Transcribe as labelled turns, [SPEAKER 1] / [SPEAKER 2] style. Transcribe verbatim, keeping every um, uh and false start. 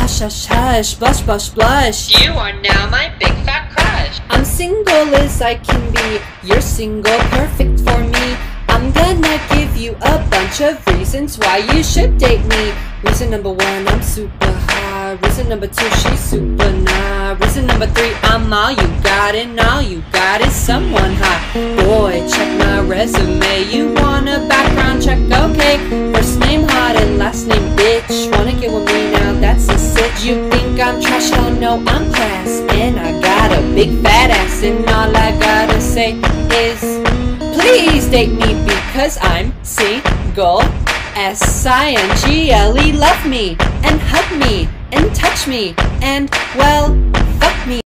[SPEAKER 1] Hush, hush, hush, blush, blush, blush.
[SPEAKER 2] You are now my big fat crush.
[SPEAKER 1] I'm single as I can be. You're single, perfect for me. I'm gonna give you a bunch of reasons why you should date me. Reason number one, I'm super high. Reason number two, she's super nah. Reason number three, I'm all you got, and all you got is someone hot. Boy, check my resume. You want a background check? Okay. First name hot and last name bitch. Wanna get with me now? That's a sitch. You think I'm trash? Oh no, I'm class, and I got a big fat ass, and all I gotta say is, please date me because I'm single. S I N G L E, love me and hug me and touch me and, well, fuck me.